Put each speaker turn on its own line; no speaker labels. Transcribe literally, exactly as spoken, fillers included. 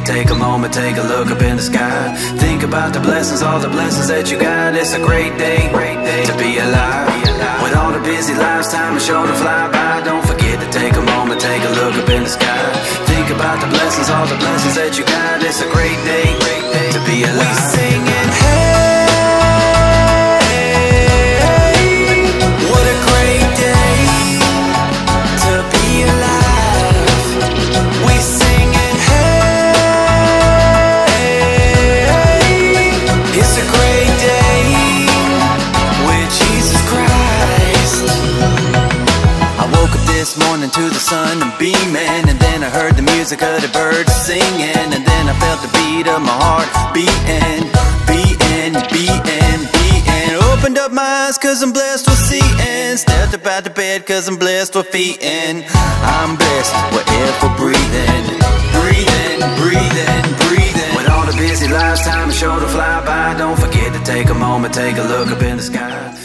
take a moment, take a look up in the sky. Think about the blessings, all the blessings that you got. It's a great day, great day to be alive. With all the busy lives, time is sure to fly by. Don't forget to take a moment, take a look up in the sky. Think about the blessings, all the blessings that you got. It's a great day, great day to be alive. We singing, hey, what a great day to be alive. We singing, hey, it's a great day with Jesus Christ. I woke up this morning to the sun and beaming, and then I heard the music of the birds singing, and then I felt the beat of my heart beating, beating, beating, beating. Opened up my eyes cause I'm blessed with seeing, stepped up out the bed cause I'm blessed with feeling. I'm blessed with air for breathing, breathing, breathing, breathing. With all the busy lives, time is sure to fly by. Don't forget to take a moment, take a look up in the sky.